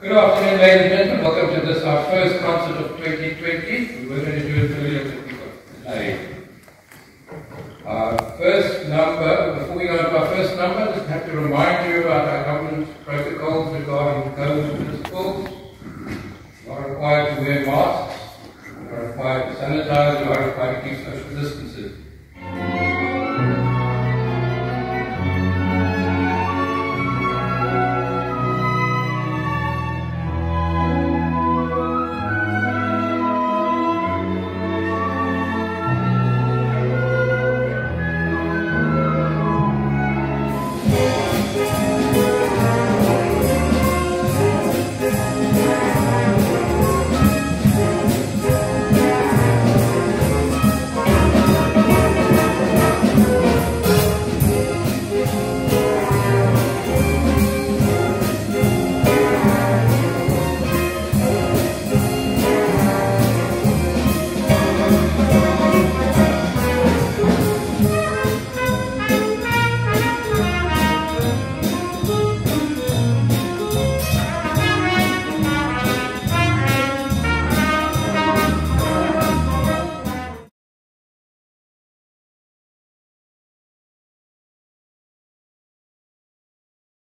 Good afternoon, ladies and gentlemen. Welcome to this, our first concert of 2020. We were going to do it earlier, but we got delayed. Our first number, before we go into our first number, I just have to remind you about our government protocols regarding COVID principles. You are required to wear masks, you are required to sanitize, you are required to keep social distances.